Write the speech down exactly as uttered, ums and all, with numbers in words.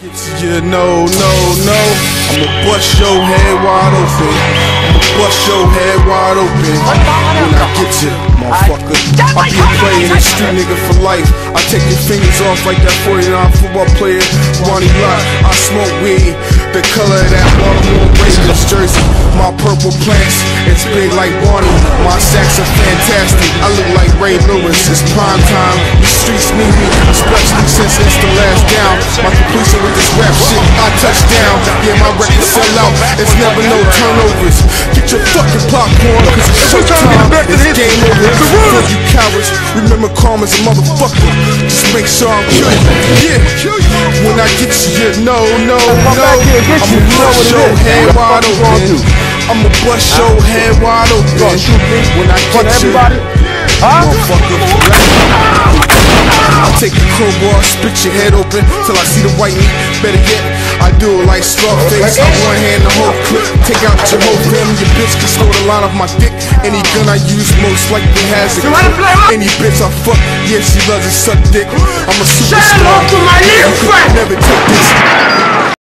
You know, no, no, I'ma bust your head wide open. I'ma bust your head wide open. When I get you, motherfucker. I be a player, a street nigga for life. I take your fingers off like that forty-nine football player, Ronnie Lott. I smoke weed, the color of that Baltimore Ravens jersey. My purple plants, it's big like Barney. My sacks are fantastic. I look like Ray Lewis. It's prime time. The streets need me, especially since it's the last down. My completion with this rap shit, I touch down. Yeah, my records sell out. It's never no turnovers. Get your fucking popcorn, cause it's showtime. It's game over. For you cowards, remember karma's a motherfucker. Just make sure I'm killing. Yeah, when I get you, yeah, no, no, no. I'ma bust your head wide open. I'ma bust your head wide open. When I get you, motherfucker. I take a crowbar, split your head open till I see the white meat. Better yet, I do it like Scarface. I one hand the whole clip, take out your whole family. Your bitch can snort a line off my dick. Any gun I use most likely has it. Any bitch I fuck, yeah, she loves to suck dick. I'm a superstar. You could never take this.